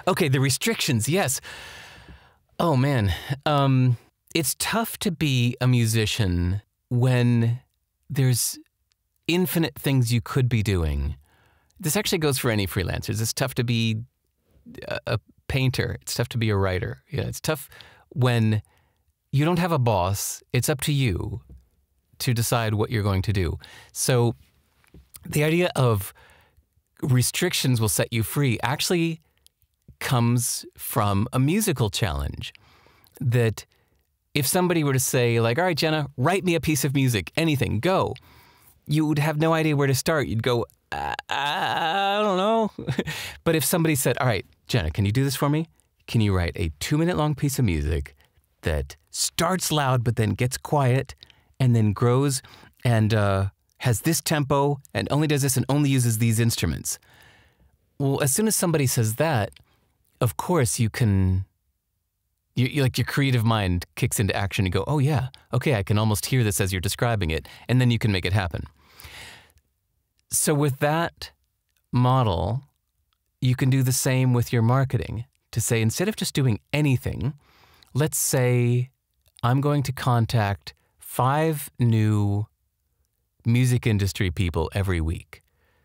Okay, the restrictions, yes. Oh, man. It's tough to be a musician when there's infinite things you could be doing. This actually goes for any freelancers. It's tough to be a painter. It's tough to be a writer. Yeah, it's tough when you don't have a boss. It's up to you to decide what you're going to do. So the idea of restrictions will set you free actually comes from a musical challenge. That if somebody were to say, like, all right, Jenna, write me a piece of music, anything, go. You would have no idea where to start. You'd go, I don't know. But if somebody said, all right, Jenna, can you do this for me? Can you write a 2-minute long piece of music that starts loud but then gets quiet and then grows and has this tempo and only does this and only uses these instruments? Well, as soon as somebody says that, of course you can, like your creative mind kicks into action. You go, oh yeah, okay, I can almost hear this as you're describing it, and then you can make it happen. So with that model, you can do the same with your marketing. To say, instead of just doing anything, let's say I'm going to contact 5 new music industry people every week.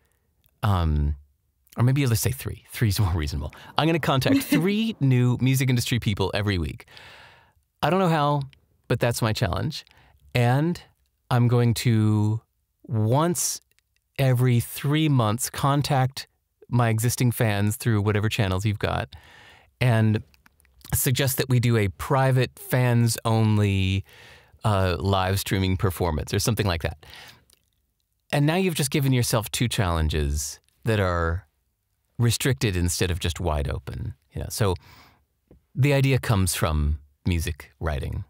Or maybe let's say 3. 3 is more reasonable. I'm going to contact 3 new music industry people every week. I don't know how, but that's my challenge. And I'm going to, once every 3 months, contact my existing fans through whatever channels you've got and suggest that we do a private fans-only live streaming performance or something like that. And now you've just given yourself 2 challenges that are restricted instead of just wide open. So the idea comes from music writing.